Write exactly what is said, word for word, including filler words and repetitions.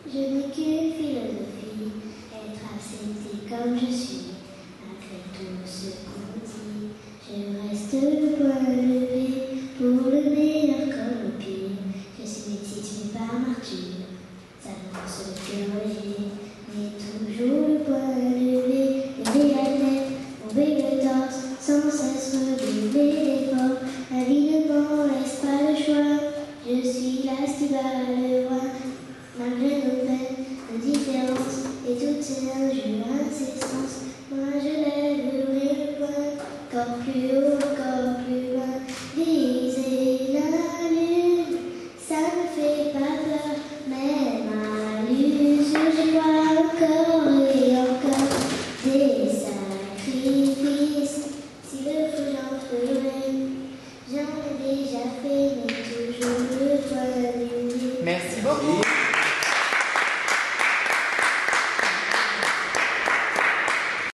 Je n'ai qu'une philosophie, être accepté comme je suis. Malgré tout ce qu'on dit, je reste le poing levé pour le meilleur comme le pire. Je suis petite mais pas martyre, ça lance le cœur léger, mais toujours le poing levé, lever la tête, tomber le torse, sans cesse redoubler l'effort. La vie ne m'en laisse pas le choix, je suis là qui bat le roi. Malgré nos peines, nos différences et toutes ces injures incestances, moi je lève le poing, encore plus haut, encore plus loin. Viser la lune, ça ne fait pas peur, même à l'usure, je crois encore.